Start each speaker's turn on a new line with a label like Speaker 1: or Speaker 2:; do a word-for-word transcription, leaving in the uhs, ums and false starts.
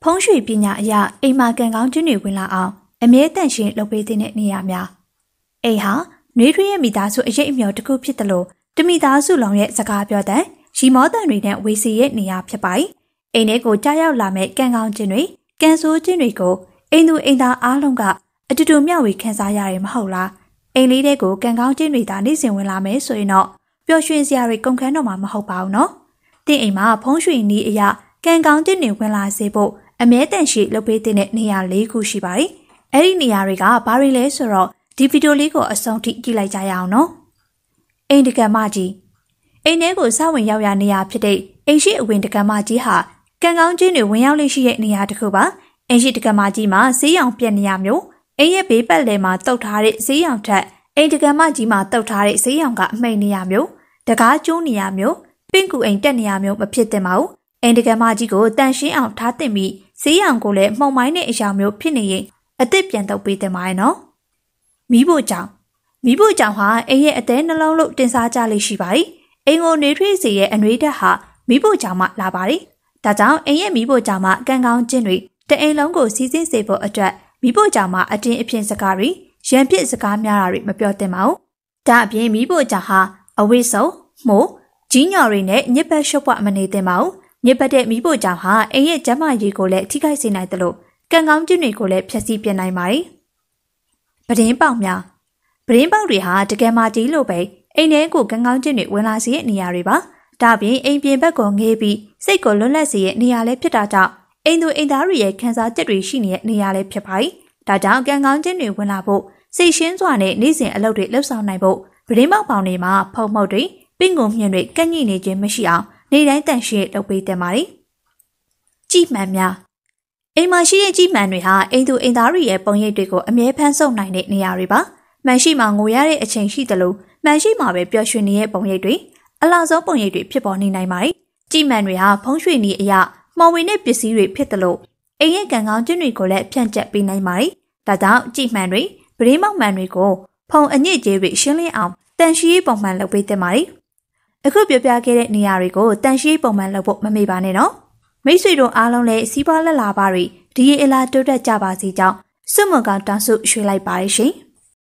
Speaker 1: ဖုံးရွှေပညာအရာအိမ်မာကန်ကောင်းခြင်းတွေဝင်လာအောင်အမြဲတမ်းရှင်လုပ်ပေးတဲ့နေရာများအိမ်ဟာနှွေးထွေးရဲ့မိသားစုအရေးအမျှော်တစ်ခုဖြစ်တယ်လို့တမိသားစုလုံးရဲ့စကားပြောတဲ့ရီမောတန်တွေနဲ့ဝေစီရဲ့နေရာဖြစ်ပါတယ်အိမ်ထဲကိုကြားရောက်လာမဲ့ကန်ကောင်းခြင်းတွေကံဆိုးခြင်းတွေကိုအိမ်သူအိမ်သားအားလုံးကအတူတူမျှဝေခံစားရရမဟုတ်လားအိမ်လေးတွေကိုကန်ကောင်းခြင်းတွေသာနေ့စဉ်ဝင်လာမယ်ဆိုရင်တော့ပျော်ရွှင်စရာတွေကုန်ခန်းတော့မှာမဟုတ်ပါဘူးနော်တင်းအိမ်မှာဖုံးရွှေနီးအရာကန်ကောင်းခြင်းတွေဝင်လာစေဖို့အမြဲတမ်းရှိလုပ်ပေးတဲ့နေရာ၄ခုရှိပါတယ်အဲ့ဒီနေရာတွေကဘာတွေလဲဆိုတော့ဒီဗီဒီယိုလေးကိုအဆုံးထိကြည့်လိုက်ကြရအောင်နော်အိမ်တကမကြီးအိမ်ထဲကိုစဝင်ရောက်ရနေရာဖြစ်တဲ့အိမ်ရှိအဝင်တကမကြီးဟာကန်ကောင်းခြင်းတွေဝင်ရောက်လိရှိတဲ့နေရာတစ်ခုပါအိမ်ရှိတကမကြီးမှာဈေးရောင်ပြက်နေရမျိုးအိမ်ရဲ့ဘေးပတ်လည်မှာတုတ်ထားတဲ့ဈေးရောင်ထက်အိမ်တကမကြီးမှာတုတ်ထားတဲ့ဈေးရောင်ကအမိန်နေရမျိုးတကားကျိုးနေရမျိုးပင့်ကူအိမ်တက်နေရမျိုးမဖြစ်သင့်ပါဘူးအိမ်တကမကြီးကိုတန်ရှင်းအောင်ထားသင့်ပြီးဈေးရောင်ကိုလည်းမှုံမိုင်းတဲ့အရာမျိုးဖြစ်နေရင်အစ်စ်ပြန်တုပ်ပေးသင့်ပါရဲ့နော်မီးဖို့ကြောင်မီးဖို့ကြောင်ဟာအိမ်ရဲ့အသေးနှလုံးလို့တင်စားကြလိမ့်ရှိပါတယ်အိမ်ကိုနှွေးထွေးစေရဲ့အနှွေးဓာတ်ဟာမီးဖို့ကြောင်မှလာပါတယ်ဒါကြောင့်အိမ်ရဲ့မီးဖို့ကြောင်မှကံကောင်းခြင်းတွေတအိမ်လုံးကိုစီးစင်းစေဖို့အတွက်မီးဖို့ကြောင်မှအတင်းအဖြစ်စကားတွေရံပြစ်စကားများတာတွေမပြောသင့်ပါဘူးဒါအပြင်မီးဖို့ကြောင်ဟာအဝိဆုံမို့ကြီးညော်တွေနဲ့ညစ်ပတ်ရှုပ်ပွားမနေသင့်ပါဘူးညစ်ပတ်တဲ့မီးဖို့ကြောင်ဟာအိမ်ရဲ့ကျန်းမာရေးကိုလည်းထိခိုက်စေနိုင်တယ်လို့ကံကောင်းခြင်းတွေကိုလည်းဖျက်ဆီးပြနိုင်ပါတယ်ပဒင်းပေါက်များပဒင်းပေါက်တွေဟာတကယ်မှကြီးလို့ပဲအိမ်ထဲကိုကံကောင်းခြင်းတွေဝင်လာစေတဲ့နေရာတွေပါဒါပြင်အိမ်ပြင်ဘက်ကိုငေးပြီးစိတ်ကိုလွတ်လပ်စေတဲ့နေရာလည်းဖြစ်တာကြောင့်အိမ်သူအိမ်သားတွေရဲ့ခံစားချက်တွေရှိနေတဲ့နေရာလည်းဖြစ်ပါတယ်ဒါကြောင့်ကံကောင်းခြင်းတွေဝင်လာဖို့စိတ်ရှင်းစွာနဲ့နေ့စဉ်အလုပ်တွေလှုပ်ဆောင်နိုင်ဖို့ပဒင်းပေါက်ပေါင်တွေမှာဖုံမှုတ်တွေပင့်ကုန်မြင့်တွေကန့်ညိနေခြင်းမရှိအောင်နေ့တိုင်းတန်ရှင်းလုပ်ပေးသင့်ပါတယ်ကြည်မှန်များအိမ်မှာရှိတဲ့ကြည်မှန်တွေဟာအိမ်သူအိမ်သားတွေရဲ့ပုံရိပ်တွေကိုအမြဲဖမ်းဆုပ်နိုင်တဲ့နေရာတွေပါမှန်ရှိမှငိုရတဲ့အချိန်ရှိတယ်လို့မှန်ရှိမှပဲပျော်ရွှင်နေတဲ့ပုံရိပ်တွေအလားဆုံးပုံရိပ်တွေဖြစ်ပေါ်နေနိုင်ပါတယ်ကြည်မှန်တွေဟာဖုံးရွှေနည်းအရာမှော်ဝင်တဲ့ပစ္စည်းတွေဖြစ်တယ်လို့အိမ်ရဲ့ကံကောင်းခြင်းတွေကိုလည်းဖြန့်ကျက်ပေးနိုင်ပါတယ်ဒါကြောင့်ကြည်မှန်တွေပရင်းမောက်မှန်တွေကိုဖုံအညစ်အကြေးတွေရှင်းလင်းအောင်တန်ရှင်းပုံမှန်လုပ်ပေးသင့်ပါတယ်အခုပြောပြခဲ့တဲ့နေရာတွေကိုတန်ရှင်းပုံမှန်လုပ်ဖို့မမေ့ပါနဲ့နော်မိတ်ဆွေတို့အားလုံးလည်းစီးပွားလက်လာပါတွေဒီရေအလားတိုးတက်ကြပါစေကြောင်းစွတ်မွန်ကောင်တောင်းဆုရွှေလိုက်ပါရရှင်